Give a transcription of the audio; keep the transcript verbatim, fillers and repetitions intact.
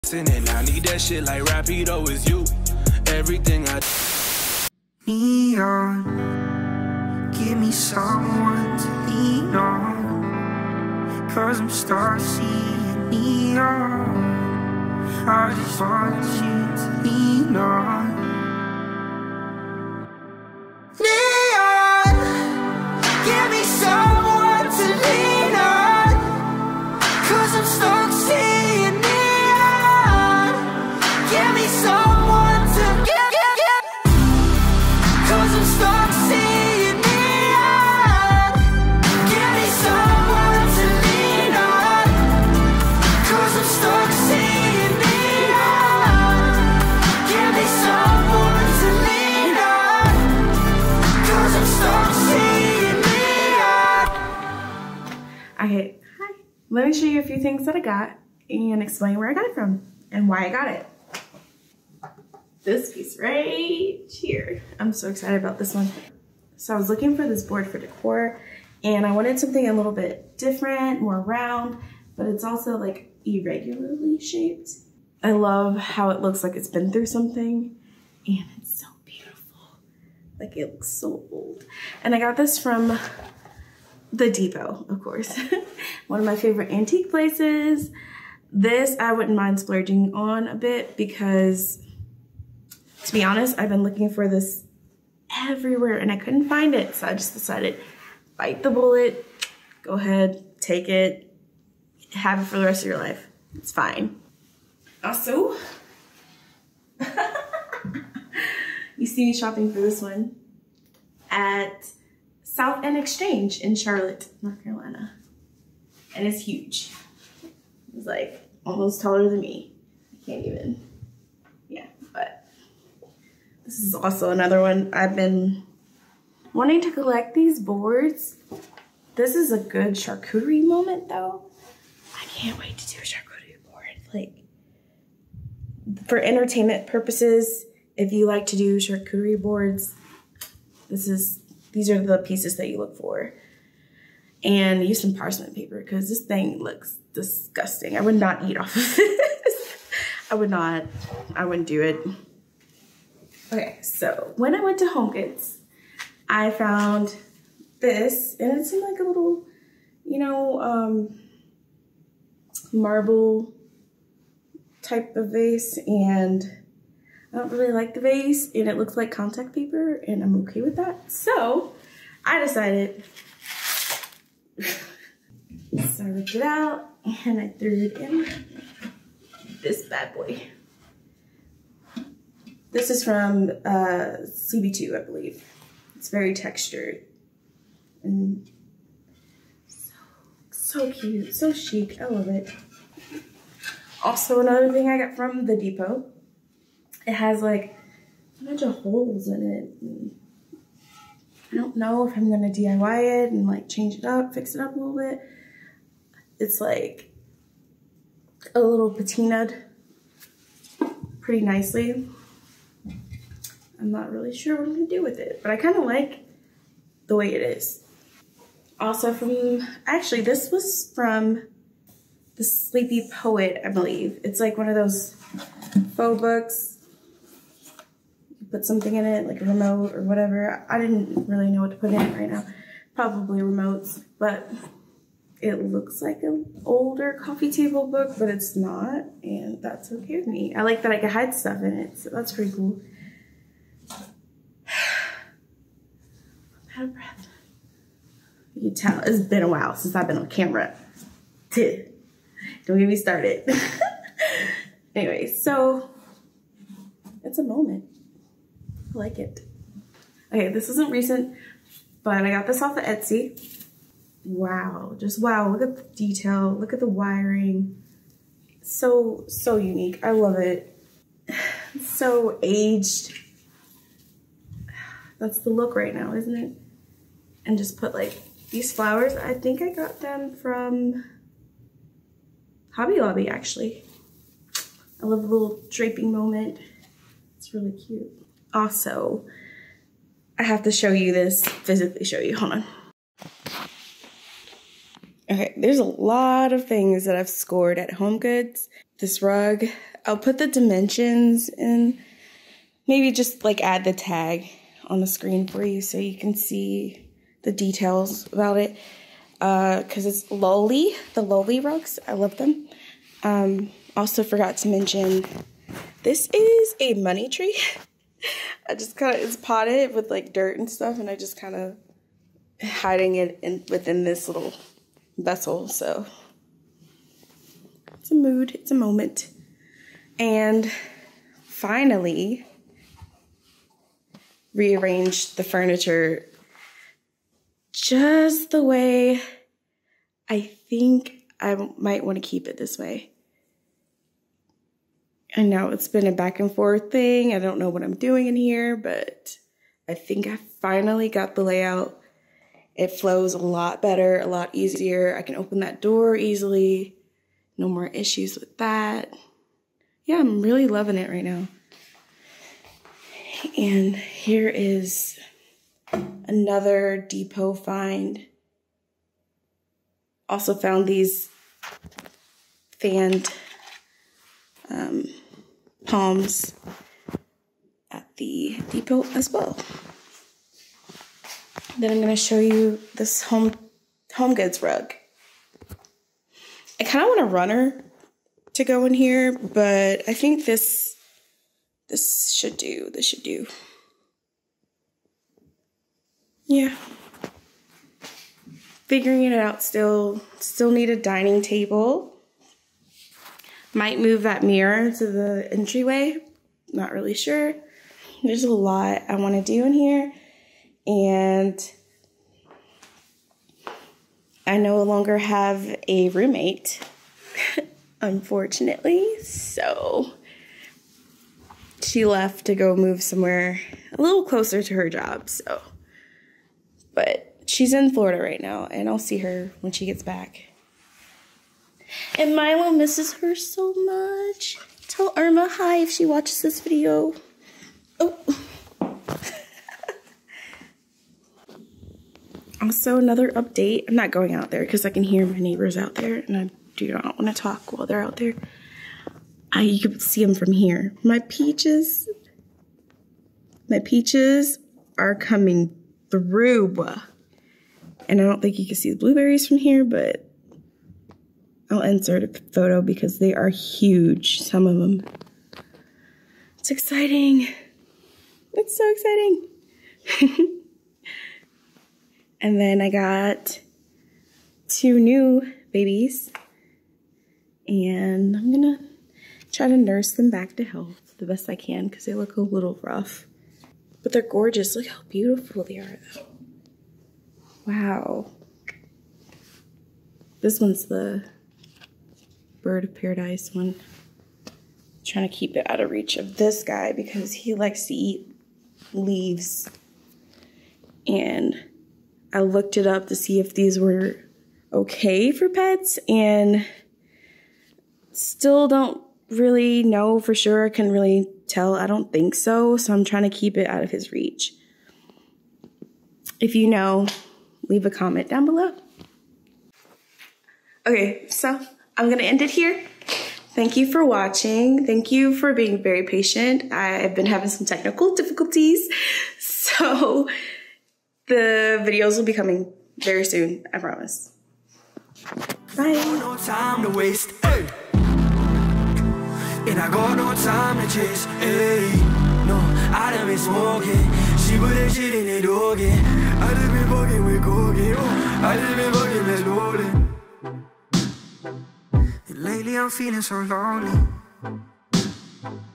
And I need that shit like Rapido is you. Everything I neon, give me someone to lean on, cause I'm starting to see neon. I just want you to lean on. Neon, give me someone to lean on, cause I'm starting to see neon. Give me someone to get, get, get, cause I'm starting to see neon. Give me someone to lean on, cause I'm starting to see neon. Give me someone to lean on, cause I'm starting to see neon. Okay, hi. Let me show you a few things that I got and explain where I got it from and why I got it. This piece right here. I'm so excited about this one. So I was looking for this board for decor and I wanted something a little bit different, more round, but it's also like irregularly shaped. I love how it looks like it's been through something and it's so beautiful. Like it looks so old. And I got this from the Depot, of course. One of my favorite antique places. This I wouldn't mind splurging on a bit because, to be honest, I've been looking for this everywhere and I couldn't find it. So I just decided, bite the bullet, go ahead, take it, have it for the rest of your life. It's fine. Also, you see me shopping for this one at South End Exchange in Charlotte, North Carolina. And it's huge. It's like almost taller than me. I can't even, yeah, but this is also another one. I've been wanting to collect these boards. This is a good charcuterie moment though. I can't wait to do a charcuterie board. Like, for entertainment purposes, if you like to do charcuterie boards, this is, these are the pieces that you look for. And use some parchment paper because this thing looks disgusting. I would not eat off of this. I would not, I wouldn't do it. Okay, so when I went to HomeGoods, I found this and it's in like a little, you know, um, marble type of vase, and I don't really like the vase and it looks like contact paper and I'm okay with that. So I decided, so I ripped it out and I threw it in this bad boy. This is from uh, C B two, I believe. It's very textured and so, so cute, so chic. I love it. Also, another thing I got from the Depot, it has like a bunch of holes in it. And I don't know if I'm gonna D I Y it and like change it up, fix it up a little bit. It's like a little patinaed pretty nicely. I'm not really sure what I'm gonna do with it, but I kind of like the way it is. Also from, actually this was from the Sleepy Poet, I believe. It's like one of those faux books. You put something in it, like a remote or whatever. I didn't really know what to put in it right now. Probably remotes, but it looks like an older coffee table book, but it's not, and that's okay with me. I like that I can hide stuff in it, so that's pretty cool. I'm out of breath. You can tell, it's been a while since I've been on camera. Don't get me started. Anyway, so it's a moment. I like it. Okay, this isn't recent, but I got this off of Etsy. Wow, just wow, look at the detail, look at the wiring. So, so unique, I love it. It's so aged. That's the look right now, isn't it? And just put like these flowers, I think I got them from Hobby Lobby actually. I love the little draping moment. It's really cute. Also, I have to show you this, physically show you, hold on. Okay, there's a lot of things that I've scored at HomeGoods. this rug. I'll put the dimensions and maybe just like add the tag on the screen for you so you can see the details about it. Uh, cause it's lowly, the lowly rugs. I love them. Um, also forgot to mention, this is a money tree. I just kind of, it's potted with like dirt and stuff, and I just kind of hiding it in within this little vessel. So it's a mood, it's a moment. And finally rearranged the furniture just the way I think I might want to keep it this way. I know it's been a back and forth thing. I don't know what I'm doing in here, but I think I finally got the layout. It flows a lot better, a lot easier. I can open that door easily. No more issues with that. Yeah, I'm really loving it right now. And here is another depot find. Also found these fanned um, palms at the depot as well. Then I'm going to show you this home home goods rug. I kind of want a runner to go in here, but I think this this should do. This should do. Yeah. Figuring it out still. Still need a dining table. Might move that mirror to the entryway. Not really sure. There's a lot I want to do in here. And I no longer have a roommate, unfortunately. So she left to go move somewhere a little closer to her job. So, but she's in Florida right now, and I'll see her when she gets back. And Milo misses her so much. Tell Irma hi if she watches this video. Oh. Also, another update. I'm not going out there because I can hear my neighbors out there, and I do not want to talk while they're out there. I, you can see them from here. My peaches, my peaches are coming through. And I don't think you can see the blueberries from here, but I'll insert a photo because they are huge, some of them. It's exciting. It's so exciting. And then I got two new babies, and I'm gonna try to nurse them back to health the best I can because they look a little rough. But they're gorgeous. Look how beautiful they are, though. Wow. This one's the bird of paradise one. I'm trying to keep it out of reach of this guy because he likes to eat leaves. And I looked it up to see if these were okay for pets, and still don't really know for sure. I couldn't really tell. I don't think so. So I'm trying to keep it out of his reach. If you know, leave a comment down below. Okay, so I'm going to end it here. Thank you for watching. Thank you for being very patient. I've been having some technical difficulties. So the videos will be coming very soon, I promise. Bye. No time to waste, hey. And I got no time to chase, hey. No, I done been smoking. She put that shit in the dog. I done been fucking with cocaine. I done been fucking with loading. And lately I'm feeling so lonely.